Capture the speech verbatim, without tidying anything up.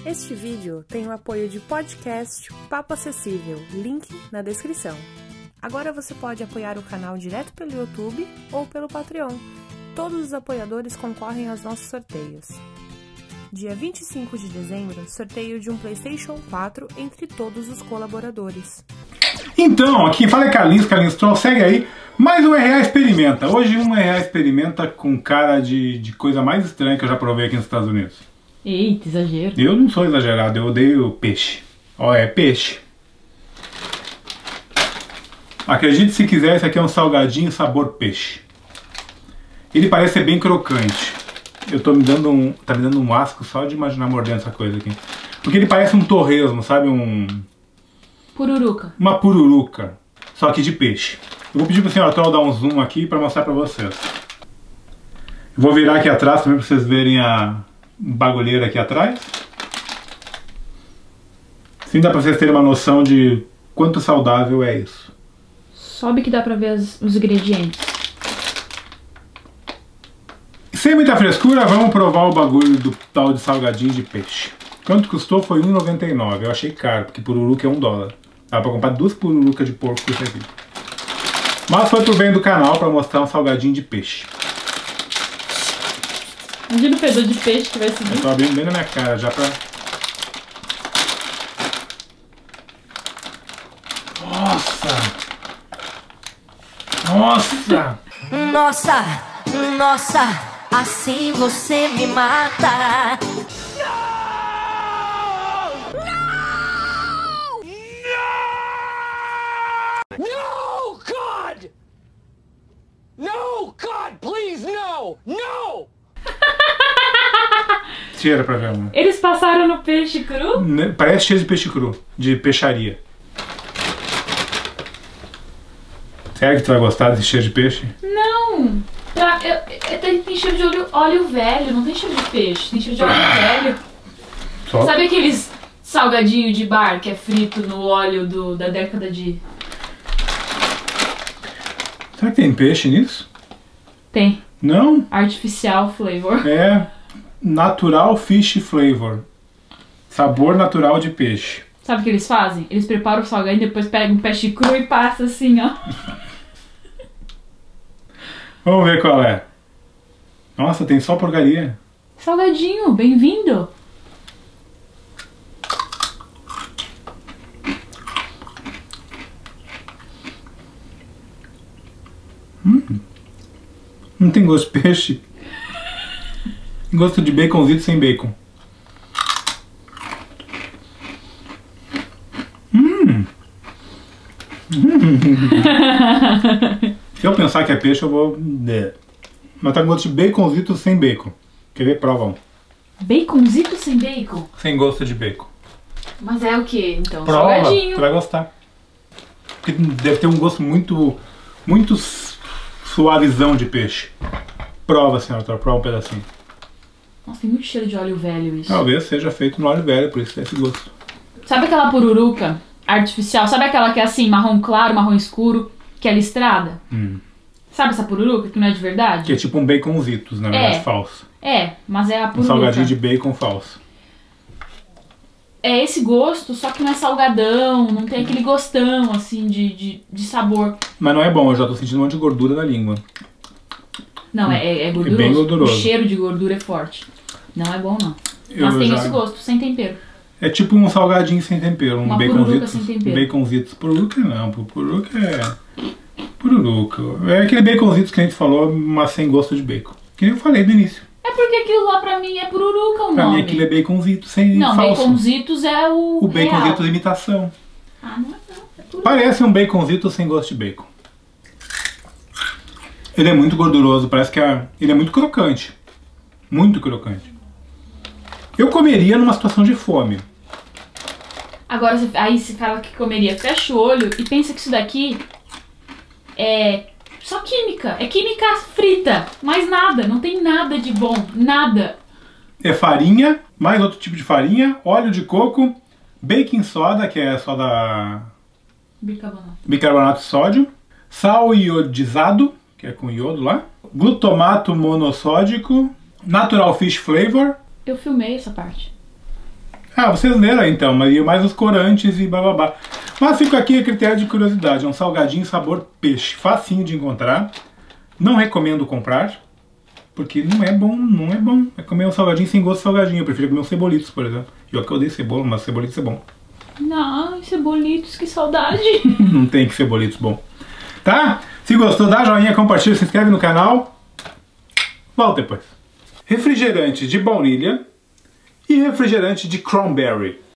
Este vídeo tem o apoio de podcast Papo Acessível, link na descrição. Agora você pode apoiar o canal direto pelo YouTube ou pelo Patreon. Todos os apoiadores concorrem aos nossos sorteios. Dia vinte e cinco de dezembro, sorteio de um PlayStation quatro entre todos os colaboradores. Então, aqui quem fala é Carlinhos, Carlinhos Troll, segue aí. Mais um R A Experimenta. Hoje um R A Experimenta com cara de, de coisa mais estranha que eu já provei aqui nos Estados Unidos. Eita, exagero. Eu não sou exagerado, eu odeio peixe. Ó, é peixe. Acredite se quiser, esse aqui é um salgadinho sabor peixe. Ele parece ser bem crocante. Eu tô me dando um, tá me dando um asco só de imaginar mordendo essa coisa aqui. Porque ele parece um torresmo, sabe? Um... Pururuca. Uma pururuca, só que de peixe. Eu vou pedir pro senhor Troll dar um zoom aqui pra mostrar pra vocês. Eu vou virar aqui atrás também pra vocês verem a bagulheira aqui atrás. Sim, dá pra vocês terem uma noção de quanto saudável é isso. Sobe que dá pra ver as, os ingredientes. Sem muita frescura, vamos provar o bagulho do tal de salgadinho de peixe. Quanto custou foi um real e noventa e nove centavos. Eu achei caro, porque pururuca é um dólar. Dá pra comprar duas pururucas de porco com isso aqui. Mas foi pro bem do canal pra mostrar um salgadinho de peixe. Imagina o fedor de peixe que vai seguir. Eu tô abrindo bem na minha cara já pra... Nossa! Nossa! Nossa! Nossa! Assim você me mata! No, God! No, God, please, no! No! Cheira pra ver, amor. Eles passaram no peixe cru? Parece cheiro de peixe cru, de peixaria. Será que tu vai gostar desse cheiro de peixe? Não! Pra, eu, eu, tem, tem cheiro de óleo, óleo velho, não tem cheiro de peixe, tem cheiro de óleo velho. Só? Sabe aqueles salgadinho de bar que é frito no óleo do, da década de... Será que tem peixe nisso? Tem. Não? Artificial flavor. É natural fish flavor. Sabor natural de peixe. Sabe o que eles fazem? Eles preparam o salgadinho, depois pegam um peixe cru e passa assim, ó. Vamos ver qual é. Nossa, tem só porcaria. Salgadinho, bem-vindo. Hum. Não tem gosto de peixe. Gosto de baconzito sem bacon. Hum. Hum. Se eu pensar que é peixe, eu vou... Mas tá com gosto de baconzito sem bacon. Quer ver? Prova um. Baconzito sem bacon? Sem gosto de bacon. Mas é o que, então? Prova, Salgadinho. tu vai gostar. Porque deve ter um gosto muito... Muito suavizão de peixe. Prova, senhora, prova um pedacinho. Nossa, tem muito cheiro de óleo velho isso. Talvez seja feito no óleo velho, por isso tem esse gosto. Sabe aquela pururuca artificial? Sabe aquela que é assim, marrom claro, marrom escuro, que é listrada? Hum. Sabe essa pururuca que não é de verdade? Que é tipo um baconzitos, na verdade, É. falso. É, mas é a Um pururuca. salgadinho de bacon falso. É esse gosto, só que não é salgadão, não tem aquele gostão, assim, de, de, de sabor. Mas não é bom, eu já tô sentindo um monte de gordura na língua. Não, é, é gorduroso. bem gorduroso. O cheiro de gordura é forte. Não é bom, não. Eu Mas tem já- esse gosto, sem tempero. É tipo um salgadinho sem tempero, um Uma pururuca baconzitos. sem tempero. Baconzitos. Pururuca não, pururuca é... Pururuca. É aquele baconzitos que a gente falou, mas sem gosto de bacon. Que nem eu falei no início. É porque aquilo lá pra mim é pururuca o Pra nome. mim aquilo é baconzito sem Não, falso. baconzitos é o O baconzito real. de imitação. Ah, não é não. É pururuca. Parece um baconzito sem gosto de bacon. Ele é muito gorduroso, parece que é... ele é muito crocante. Muito crocante. Eu comeria numa situação de fome. Agora, você- aí você fala que comeria, fecha o olho e pensa que isso daqui é só química. É química frita, mais nada. Não tem nada de bom, nada. É farinha, mais outro tipo de farinha, óleo de coco, baking soda, que é soda... Bicarbonato. bicarbonato de sódio, sal iodizado, que é com iodo lá, glutamato monossódico, natural fish flavor. Eu filmei essa parte. Ah, vocês leram então, mas mais os corantes e bababá. Mas fica aqui a critério de curiosidade. É um salgadinho sabor peixe, facinho de encontrar. Não recomendo comprar, porque não é bom, não é bom. É comer um salgadinho sem gosto de salgadinho. Eu prefiro comer um cebolitos, por exemplo. Eu que odeio cebola, mas cebolitos é bom. Não, cebolitos, que saudade. Não tem que cebolitos bom. Tá? Se gostou, dá joinha, compartilha, se inscreve no canal. Volta depois. Refrigerante de baunilha e refrigerante de cranberry.